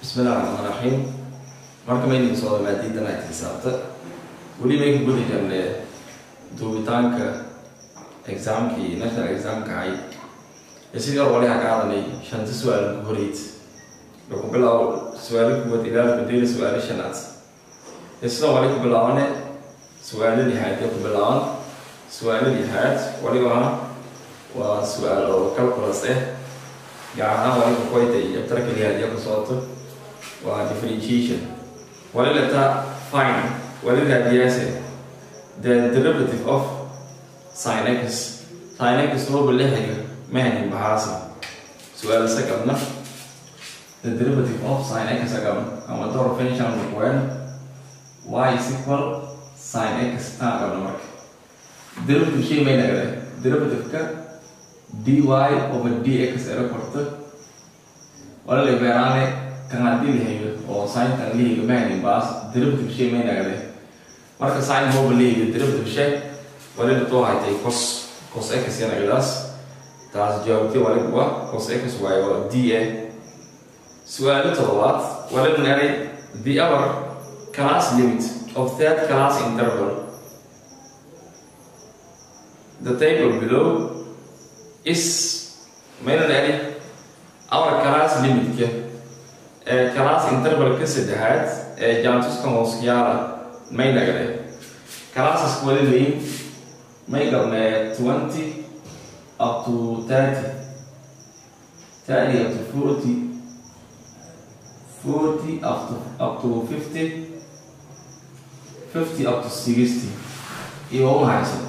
بسم الله الرحمن الرحيم. marka maydin soo maadiidan ay xisaabta wali may ku gudi jirnay duubitaanka examkii national examka ay sidii hore wali ha qaadanay shanta su'aal ku horeeyay lagu bilaabo su'aal ku wada ilaa bedel su'aal shanaad isla wali ku bilaabane su'aalada hay'adda ku bilaaban su'aalada hay'ad wali waa su'aal oo calculus gaar ahaan wali ku qoytay jabtar kaliya iyo ku sooto differentiation. What is find? What is the derivative of sin x? Sin x هو باللهجة مهني بحاسة. سؤال سكبنا the derivative of sin x سكبنا. أما دور finish عن القوان y is equal sin x تاعنا مرك. derivative شيء ما ينقله. derivative ك dy over dx إيركورت. ولا اللي بيرانه كان عندي له أو ساين كان ليه كمان باس derivative شيء ما ينقله مركز ساين هو بالليه derivative شيء ولا لتوه هاي cos x يعني جلاس تاس جاوبتي ولا بوا cos x y ولا dA سؤال طلبات ولا نري the our class limit of that class interval. The table below is ما نري our class limit كه class interval كسدهات جانتوس كموسكيارا ما ينقله class سكولي ما يقبل 20 up to 30 up to 40 up to 50 up to 60 يوم هايسن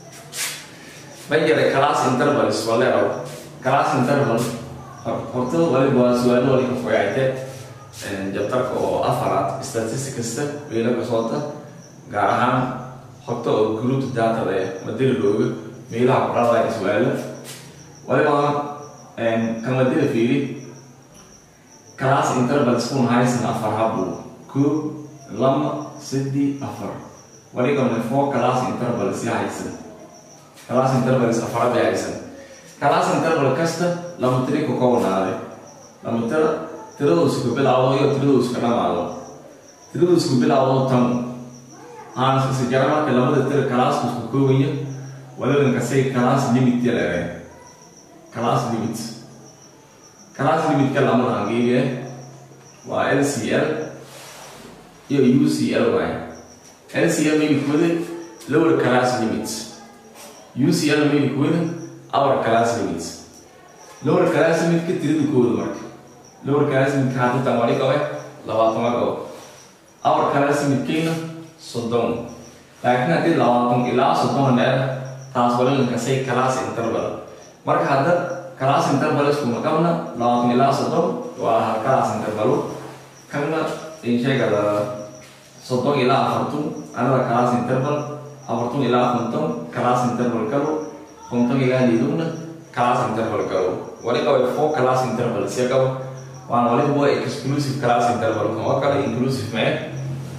بيجي class intervals ولا class interval horta wali waa su'aalo wali ka fogaatay jabtarka oo afaraad statistics weela ka soo gaar ahaan horta oo group data madil looga meelaha qoraalada su'aalo wali waa kama dil fiiri class intervals kun haysan afar habu ku lama sidii afar wali kama four class intervals haysan class intervals afar haysan class interval kasta lama tiri ku koonaade lama tiradu isku bilaabo iyo tiradu isku dhamaado tiradu isku bilaabo tan aan si jarama ka lamada tir class isku koobayo wala ka say class limit yare class limit ka lama angiye waa LCL iyo UCL way LCL mean kude lower class limits UCL mean kude our class limits. Lower class limit के तीन कोड mark. Lower class limit खाते तमारी का है लावातों का. Our class limit के ना सोडों. लेकिन अति लावातों के ला सोडों है तास वाले उनका से class interval. मार्क हादर class interval इसको मका बना लावातों के ला सोडों वाह class interval. करना इंशा करा सोडों के ला फर्तुं अनरा class interval फर्तुं के ला फर्तुं class interval करो Untuk yang di mana kelas interval kau, wali kau four kelas interval siapa kau, wali buat eksklusif kelas interval kau, kalau inklusif me,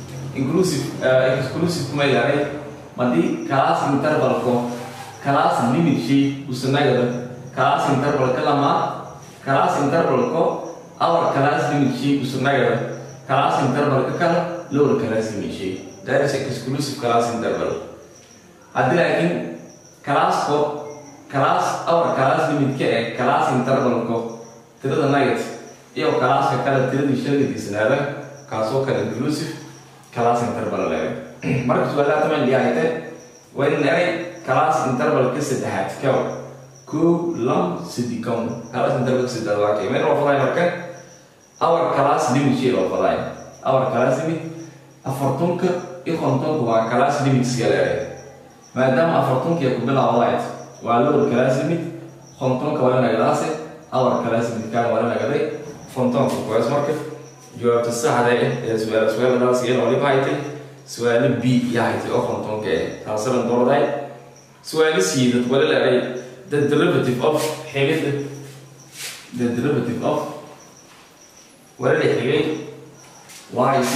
eksklusif me lari, mandi kelas interval kau, kelas limit sih, usahanya ada kelas interval kelama, kelas interval kau, awal kelas limit sih, usahanya ada kelas interval kekal, lower kelas limit sih, dari eksklusif kelas interval. Ada lagi kelas kau kelas awal kelas limit ke kelas interval ko tidak naik iyo kelas kalau tidak disyari di sana kaso kalau inklusif kelas interval lagi mereka sudah teman dia itu when dari kelas interval ke sedahat kau ku lam sedikam kelas interval sedahat lagi mereka offline mereka awal kelas limit sih offline awal kelas limit afartung ke ikhontung wa kelas limit sekali madam afartung ke aku bela awalnya Walau kelas limit, konton kawalan agak awal kelas limit kan kawalan agak konton kuas market, jawab tersah ada soal nasi yang oleh baik soal B ya itu konton ke hasil untuk ada soal C itu boleh lari the derivative of heget the derivative of boleh heget y is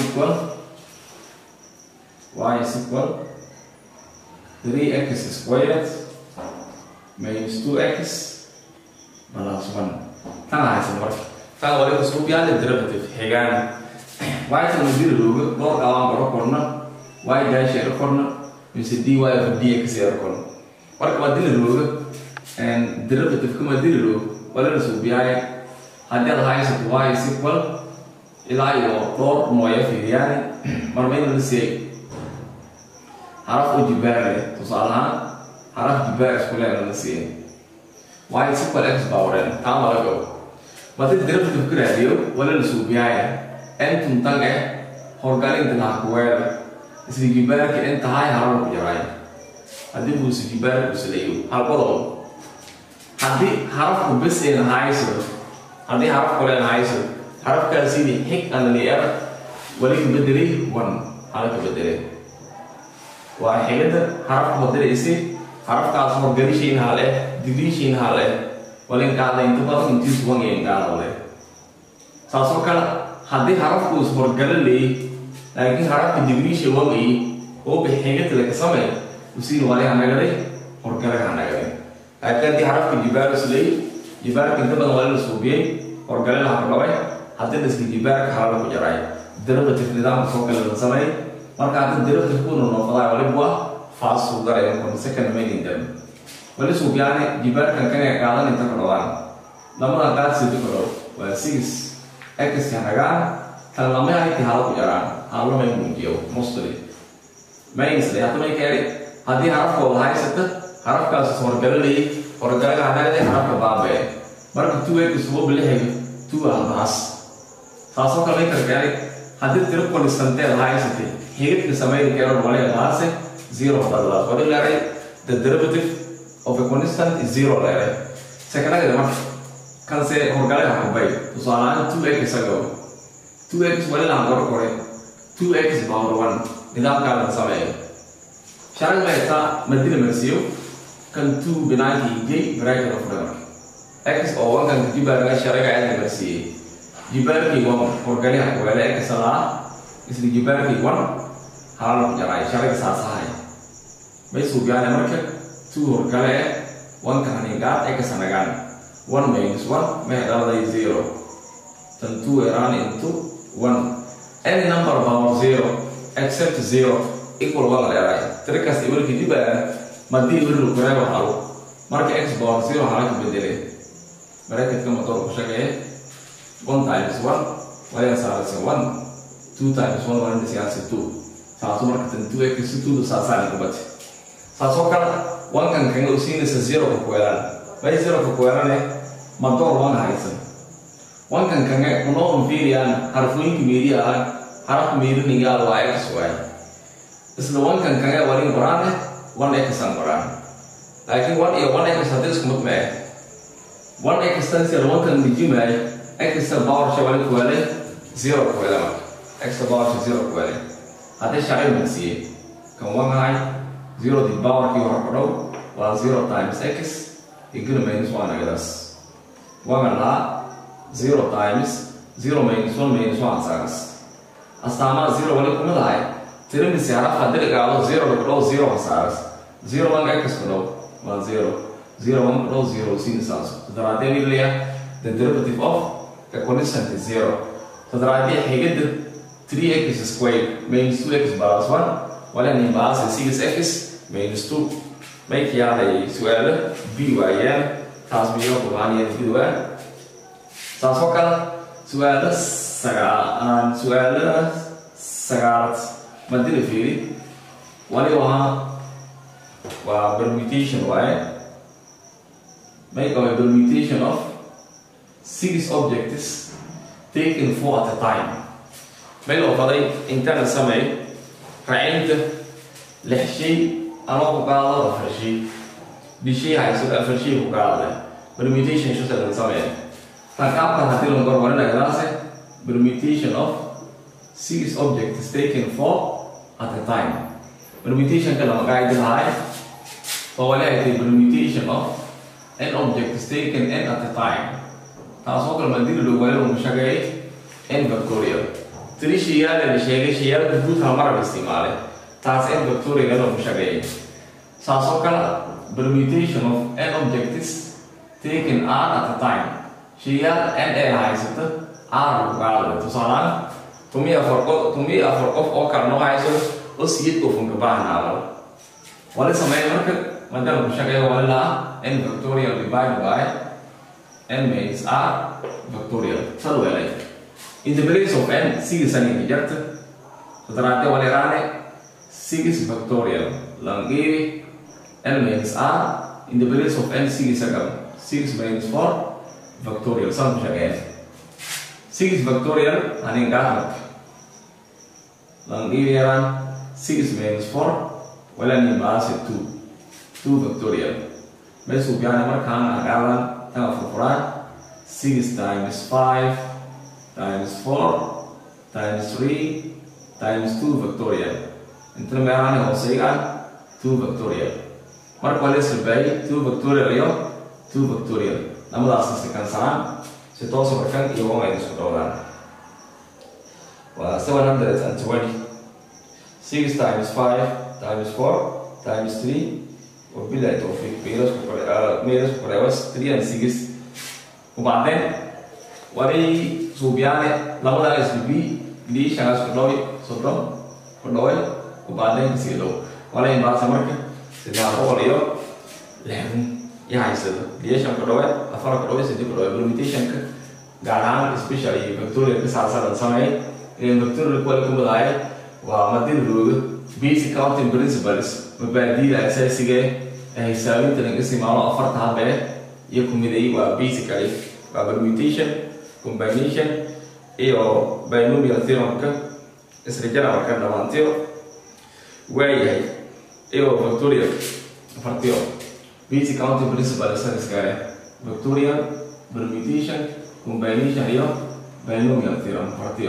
equal 3x squared minus 2x plus 1. Tengah hasil كان ولي أسلوب يعني derivative حجان واي تمدير لوجو دور كلام بركورنا واي جاي شيء ركورنا يصير واي في دي كسي ركورنا ورك بديل لوجو and derivative كم بديل لوجو ولا أسلوب يعني هذا الهاي ست واي equal إلى دور مويه في يعني مرمين نسي حرف الجبار تصالها حرف جبار اسكولين نسي واي equal x باورين تام ولا جو بدل derivative كده ديو ولا أسلوب يعني أنتم تنجح هرجالين تناقوال سيجيبار كأنت هاي هارو بجراي هذي بو سيجيبار بسليو هالقولون هذي حرف بس إن هاي سر هذي حرف كلين هاي سر حرف كاسيني هيك أنا لير ولكن بدري ون حرف بدري وحيدا حرف بدري إسي حرف كاسمر بدري شين هاله دبي شين هاله ولكن كذا إنتبه إنتيس وانجين كذا وله ساسوكلا هذه حرف كوس هرجال لي لكن حرف الدبري شوالي هو بحاجة لك سمع وسين واري عنا كده هرجال عنا كده لكن دي حرف الجبار سلي جبار كنت بنوال الصوبي هرجال الحرباي هذا الناس الجبار حرب بجراي دربة النظام فوق السمع مركز الدربة تكون نوفلا ولا بوا فاس وغيره يكون سكن مين دم ولا صوبي يعني جبار كان يقالن انت كروان لما قال سيدي كرو وسيس X yang akan kalau lama hari tiada pujaran, kalau main mungiu, mostly. Main sesuatu main kiri, hati harap kau hai setu, harap kau sesuatu kali, orang kali ada ni harap kau babe. Baru tu semua boleh hai, tu almas. Saso kali kiri, hati terus konstan hai setu. Hidup di samai kira boleh almas zero adalah. Boleh lari, the derivative of a constant is zero lari. Sekarang kita kan se horgale aku baik, soalnya 2x ago, 2x boleh langgar kore, 2x power 1, nidam kalah sama ya. Sekarang mereka mesti mersiu, kan 2 binari j bracket of the x over kan jibarnya sekarang kaya mersi, jibar ki 1 horgale aku boleh x salah, istri jibar ki 1 hal jarai sekarang sasai. Baik subiannya mereka 2 horgale 1 kan hingga x sanagan. 1 minus 1 may adalah 0 dan 2 run into 1 any number power 0 except 0 equal 1 adalah terkas ibu kita bayar mati ibu berapa halu marka x power 0 halu bedele mereka kita motor usahanya 1 times 1 wala salah 1 2 times 1 wala disias 2 satu marka tentu x itu sasar itu baca sasokal 1 kan kenggu sini 0 kekualan baik 0 kekualan ya motor 1 haisen 1 kan kenggu kuno inferior harfuin kemiri harap kemiri ninggal x y islo 1 kan kenggu waring beran 1 x sang beran lagi 1 ya 1 x satu semut me 1 x tan sel 1 kan biji me x bawah shawali kuale 0 kuale x bawah 0 kuale ada syai masih kamu ngai 0 di bawah ki orang perlu 0 times x equal minus 1 agas 1 adalah 0 times 0 minus 1 minus 1 sagas astama 0 wali kumulai terus misalnya ada kalau 0 kalau 0 sagas 0 1 x kalau 0 0 1 kalau 0 sini sagas setelah ini lihat the derivative of the constant is 0 setelah ini heged 3x squared minus 2x balas 1 wala ni balas 6x minus 2 baik ya dari soal BYM tasbih Qur'an yang kedua sasokal soal segarat mandi firi wali wah permutation make a permutation of 6 objects taken 4 at a time ملو فضي انتنا سمعي رعينت لحشي أنا بقاله رفرشي بشيء هيصير أفرشي بقاله permutation شو سألنا سمعي فكاب كان هتيلو نقول ورنا جلاسة permutation of 6 objects taken 4 at a time permutation kalau makai itu high فوالله itu permutation of n objects taken n at a time tahu kalau mandiri lu boleh memusyakai n factorial تري شيال اللي شيال بدوت هالمرة باستعماله تاس n factorial kalau memusyakai ساسوكال permutation of n objects taken r at a time شيئا ان اي هايسته ار قال تصالان تومي افرقف او كانو هايسو وسيت كوفن كبانا ولا سمي مركب مثلا بشكل ولا n factorial divided by n means r factorial selalu ya. In the place of n 6 ani dijarte seterate wala rane 6 factorial langi n means r in the place of n 6 agam 6 means 4 factorial sama siya 6 factorial ani gahat langi yaran 6 means 4 wala ni bahas 2 factorial mesu biana markang agalan tanga furfuran 6 times 5 times 4 times 3 times 2 factorial entre merane hoseigan 2 factorial mar quale serbei 2 factorial yo 2 factorial namun asas sekansan setelah seperkan iyo ngai diskodolan wa 720 6 times 5 times 4 times 3 وبالله التوفيق ميرس كوريوس 3 and 6 وبعدين وري سوبيانه لما لا اس بي دي شانس كدوي سوبرو كدوي وبعدين سيلو ولا يبقى سمرك سيدا اوليو لهم يحيسد دي شان كدوي افرق كدوي سيدي كدوي ليميتيشن غاران سبيشالي فيكتوريا كساسا سامي ان فيكتوريا كوال كوملاي ومدين روغ بيسك كاونتنج برينسيبلز مبادئ اساسيه حسابين تنقسم على افرتها به يكون مدي وبيسكالي permutation combination e o binomial theorem ka isrijana marka dhamaantiyo waayahay e o factorial fartiyo basic counting principle iskale factorial permutation combination iyo binomial theorem fartiyo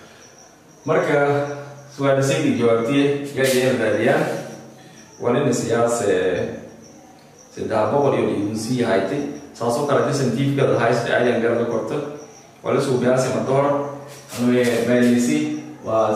marka su'aal saydi jawaabtiye yaayeen raadiyaan walina siyaase sida boqol iyo insi hayte saaso kala scientific da hayste ayaan garada korto wala suubiyaasi motor anwe meelisi was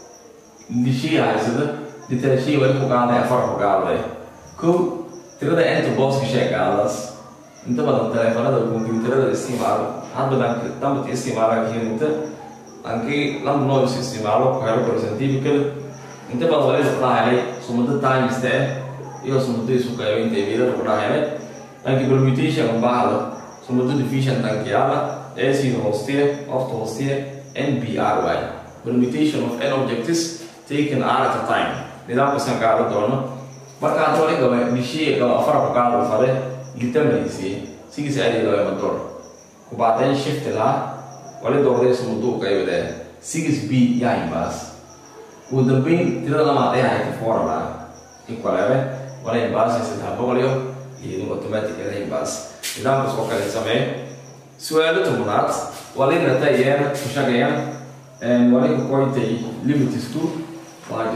nishi haysada ditashi wala ku qaada afar ku qaada ku tirada inta boss ka sheegadas inta badan telefoonada computerada isticmaal hadda tamti isticmaala kiinta anki lam noise isticmaalo ku helo scientific inta badan wala rahay sumada times de iyo sumada isu qaybinta vida ku dhahay anki permutation baahdo sumada division tankiala as in hostia of the hostia NBRY permutation of n objectives taken r at a time nidaamka san qaado doono marka aad wali gaba nishi gaba afar ku qaado fare litamrisi sigis ay leeyahay motor ku baadeen shift la wali doorday sumadu qaybada 6b yaay baas u dambeyn tirada ma ay ahayd formula equal wala baas sida boqoliyo iyo automatic ay baas nidaamka soo kale sameey su'aalo tumunaad wali natayeen ku shaqeeyaan wali ku qoytay limits 2 waa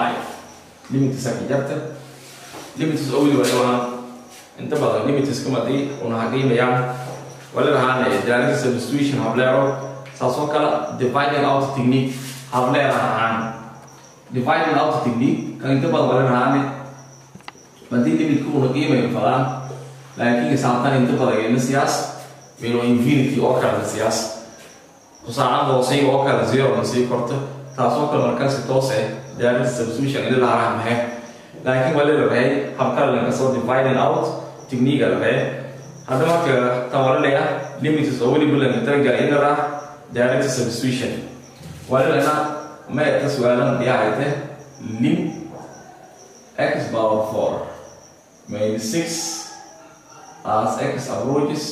5 limits sakijabta limits awli wala inta badan limits kama di una haqiimayaan wala raana direct substitution hablero saaso kala dividing out technique hablero raana dividing out technique kan inta badan wala raana madi limit ku una qiimayo falan laakiin saatan inta badan siyaas pero infinity oo kala siyaas kusaan oo say oo kala zero ma sii korto taasoo kala markaas toose direct substitution ila la raana laakiin wala raay habka la soo dividing out technique la raay hada marka tawaralaya limits oo wali bulan targa ila ra direct substitution wala lana ma taswalan diyaayte lim x power 4 minus 6 as x approaches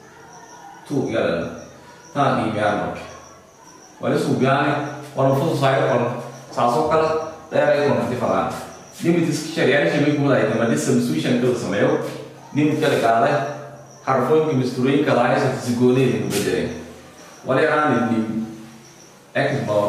2 yalan tani miarmak wala subiyane wala fuso sayra kon saso kala dayra kon tifaran limits sharia shi bi kuma da ma substitution kala samayo limit kala kala harfon ki misturin kala ay sa sigone ni bedere wala ran ni x power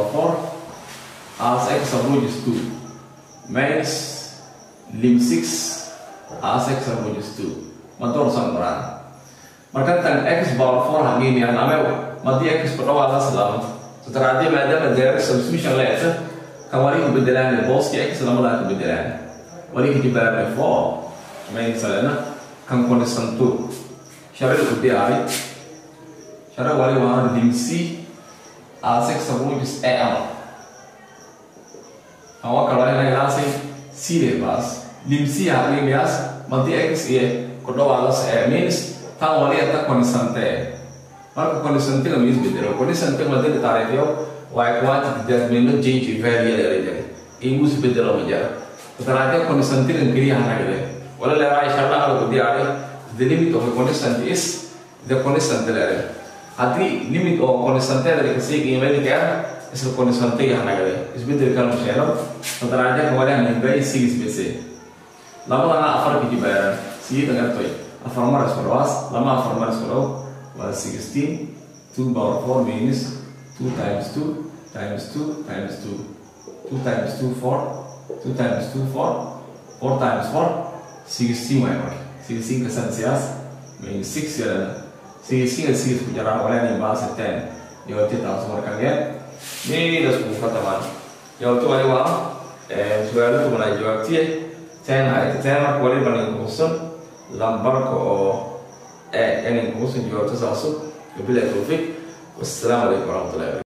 4 as x approaches 2 minus lim 6 as x approaches 2 motor samran marka tan x power 4 hangin yan amel madi x per wala salam setelah dia ada direct substitution letter kawari kebedelan boss ki x lama la kebedelan wali ki dibayar 4 main salana kan constant 2 syarat itu dia شرع ولي وانا لم سي A6 sabunus AM awak kalau yang lagi C lebas lim C hari bias manti X ye kedua alas means tang wali atak konstante maka konstante kami is bedero konstante manti ditarik dia y kuat tidak minum change value dari dia ingus bedero aja tetapi konstante yang kiri hana gitu wala lera insyaallah kalau dia ada the limit of konstante is the konstante lera Adi limit o konstante dari kesik email dia es konstante yang ada. Isbedel kalau share, antara aja kemudian yang bayi sih spesial. Lama lama afar kita bayar sih dengan toy. Afar maras berwas, lama afar maras berau was 16 2 power 4 minus 2 times 2 times 2 times 2 2 times 2 4 2 times 2 4 4 times 4 16 mai 16 kesansias minus 6 ya. Sisi bicara oleh nih bahasa 10 ya kita langsung kalian ini udah sepuluh teman ya itu ada wah sudah tuh mulai jawab sih saya boleh banding khusus lambar ko ini khusus jawab itu satu lebih lebih wassalamualaikum warahmatullahi wabarakatuh.